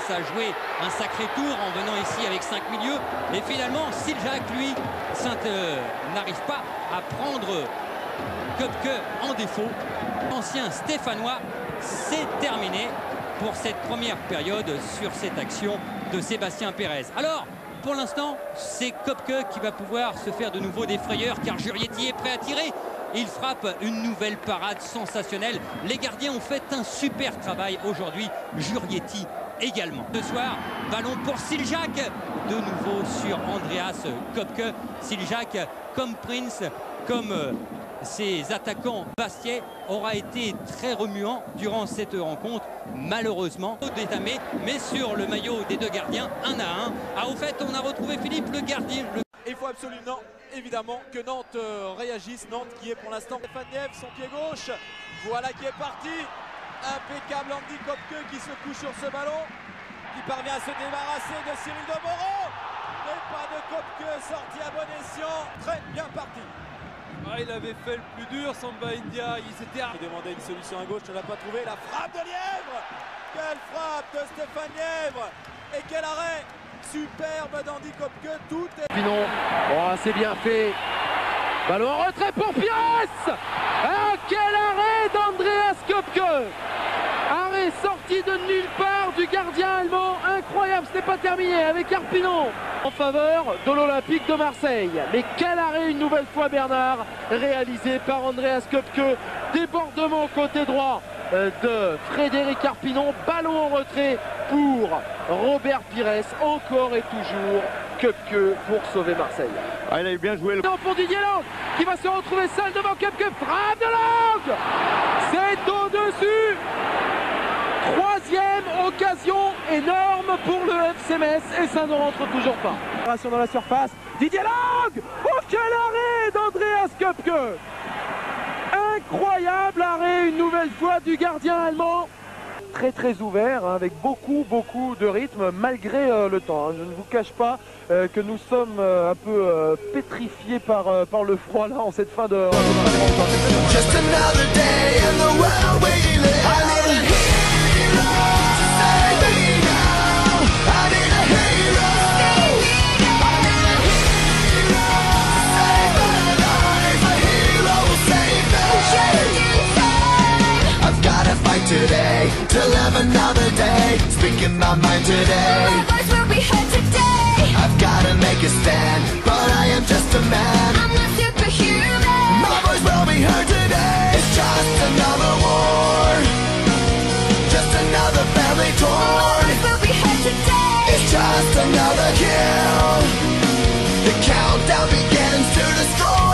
commence à jouer un sacré tour en venant ici avec 5 milieux. Et finalement, Siljak, lui, n'arrive pas à prendre Köpke en défaut. L'ancien Stéphanois, c'est terminé pour cette première période sur cette action de Sébastien Pérez. Alors, pour l'instant, c'est Köpke qui va pouvoir se faire de nouveau des frayeurs car Jurietti est prêt à tirer. Il frappe une nouvelle parade sensationnelle. Les gardiens ont fait un super travail aujourd'hui. Jurietti également. Ce soir, ballon pour Siljak. De nouveau sur Andreas Köpke. Siljak, comme Prince, comme ses attaquants Bastier, aura été très remuant durant cette rencontre. Malheureusement, détamé, mais sur le maillot des deux gardiens, 1 à 1. Ah, au fait, on a retrouvé Philippe, le gardien. Il faut absolument, évidemment, que Nantes réagisse. Nantes qui est pour l'instant Stéphane Nièvre, son pied gauche. Voilà qui est parti. Impeccable Andy Köpke qui se couche sur ce ballon, qui parvient à se débarrasser de Cyril Demoreau. Mais pas de Köpke sorti à bon escient. Très bien parti. Ah, il avait fait le plus dur, Samba India. Il s'était demandé une solution à gauche, ne l'a pas trouvé. La frappe de Nièvre. Quelle frappe de Stéphane Nièvre. Et quel arrêt superbe d'Andy Köpke. Tout est... Pinon, oh, c'est bien fait. Ballon en retrait pour Pires. Ah, quel arrêt d'Andreas Köpke. Arrêt sorti de nulle part du gardien allemand. Incroyable, ce n'est pas terminé avec Arpinon en faveur de l'Olympique de Marseille. Mais quel arrêt une nouvelle fois, Bernard, réalisé par Andreas Köpke. Débordement côté droit de Frédéric Arpinon. Ballon en retrait pour Robert Pires. Encore et toujours Köpke pour sauver Marseille. Ah, il avait bien joué. Non, pour Didier Lang qui va se retrouver seul devant Köpke. Frappe de Lang. C'est au-dessus. Troisième occasion énorme pour le FC Metz et ça ne rentre toujours pas. Dans la surface, Didier Lang. Oh, quel arrêt d'Andreas Köpke. Incroyable arrêt une nouvelle fois du gardien allemand. Très ouvert, hein, avec beaucoup de rythme malgré le temps. Hein. Je ne vous cache pas que nous sommes un peu pétrifiés par le froid là en cette fin de today, to live another day, speaking my mind today. My voice will be heard today. I've gotta make a stand, but I am just a man. I'm not superhuman. My voice will be heard today. It's just another war, just another family torn. My voice will be heard today. It's just another kill. The countdown begins to destroy.